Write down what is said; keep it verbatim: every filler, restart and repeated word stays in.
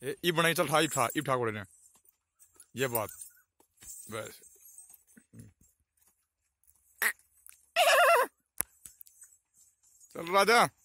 ये ई बनाई चल, ठा ई ठा ई ठा कोड़े ने ये बात बस। चल राजा।